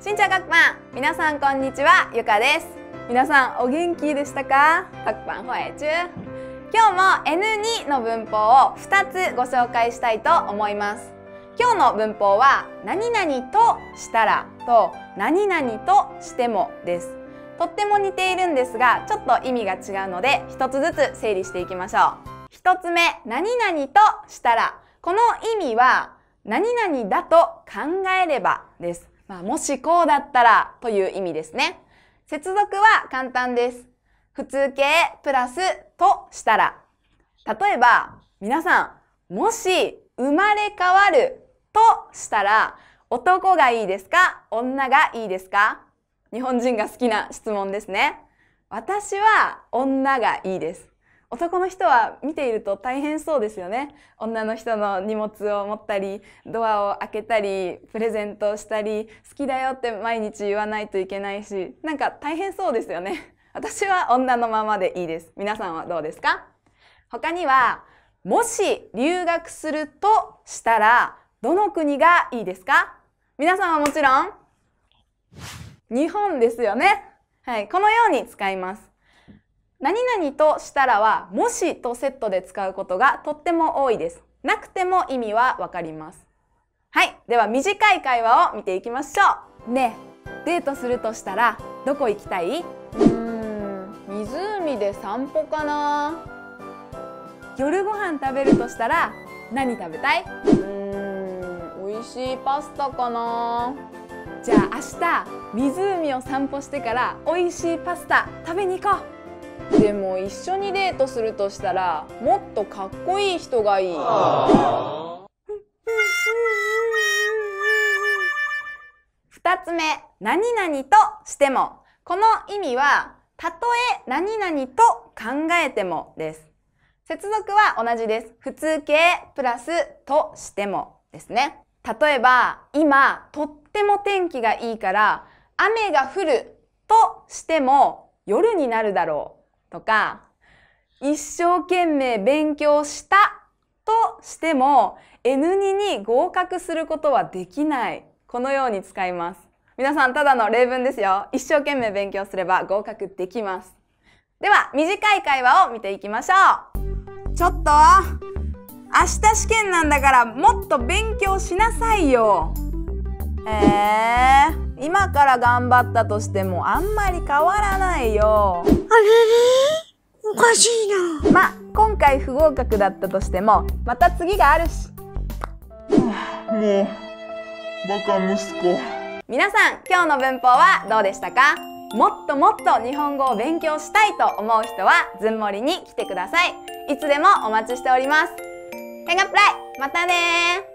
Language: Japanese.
しんちゃん各班、皆さんこんにちは、ゆかです。皆さんお元気でしたか？各班ホエチュ。今日も N2 の文法を2つご紹介したいと思います。今日の文法は何々としたらと何々としてもです。とっても似ているんですが、ちょっと意味が違うので一つずつ整理していきましょう。一つ目、何々としたら。この意味は何々だと考えればです。もしこうだったらという意味ですね。接続は簡単です。普通形プラスとしたら。例えば、皆さん、もし生まれ変わるとしたら、男がいいですか？女がいいですか？日本人が好きな質問ですね。私は女がいいです。男の人は見ていると大変そうですよね。女の人の荷物を持ったり、ドアを開けたり、プレゼントをしたり、好きだよって毎日言わないといけないし、なんか大変そうですよね。私は女のままでいいです。皆さんはどうですか？他には、もし留学するとしたら、どの国がいいですか？皆さんはもちろん、日本ですよね。はい、このように使います。何々としたらは、もしとセットで使うことがとっても多いです。なくても意味はわかります。はい。では短い会話を見ていきましょう。ねえ、デートするとしたら、どこ行きたい？湖で散歩かな。夜ご飯食べるとしたら、何食べたい？美味しいパスタかな。じゃあ明日、湖を散歩してから美味しいパスタ食べに行こう。でも一緒にデートするとしたらもっとかっこいい人がいい。2つ目、何々としても。この意味はたとえ何々と考えてもです。接続は同じです。普通形プラスとしてもですね。例えば今とっても天気がいいから雨が降るとしても夜になるだろうとか、一生懸命勉強したとしても N2 に合格することはできない。このように使います。皆さんただの例文ですよ。一生懸命勉強すれば合格できます。では短い会話を見ていきましょう。ちょっと明日試験なんだからもっと勉強しなさいよ。今から頑張ったとしてもあんまり変わらないよ。 あれれ？おかしいな。 今回不合格だったとしてもまた次があるし。 もうバカ息子。 皆さん今日の文法はどうでしたか？もっともっと日本語を勉強したいと思う人はずんもりに来てください。いつでもお待ちしております。ヘンガプライ、またねー。